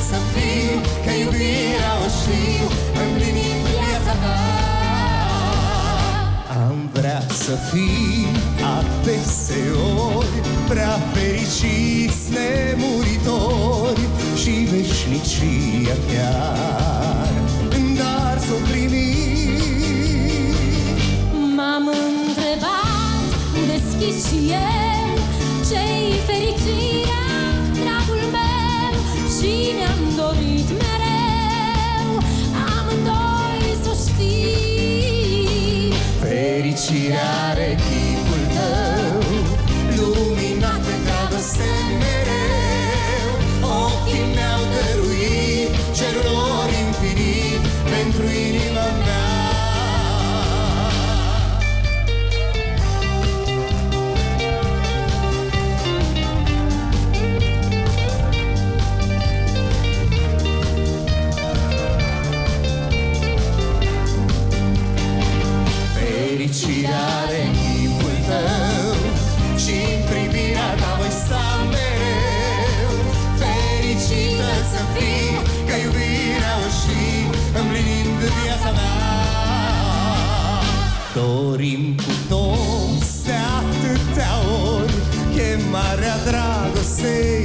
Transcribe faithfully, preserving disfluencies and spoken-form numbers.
să fiu, că iubirea o știu, împlinind viața ta. Am vrea să fii adeseori prea fericiți nemuritori și veșnicia chiar, dar s-o primi. M-am întrebat deschis și eu ce-i fericirea, dragul meu, și mi-am dorit mereu amândoi să știm. Fericirea are chipul tău, luminat de dragoste mereu. Ochii mi-au dăruit cerul infinit pentru inima mea. Fericirea are chipul tău și-n privirea ta voi sta mereu. Fericită să fii, că iubirea o știu, împlinind viața mea. Dorim cu toți de atâtea ori chemarea dragostei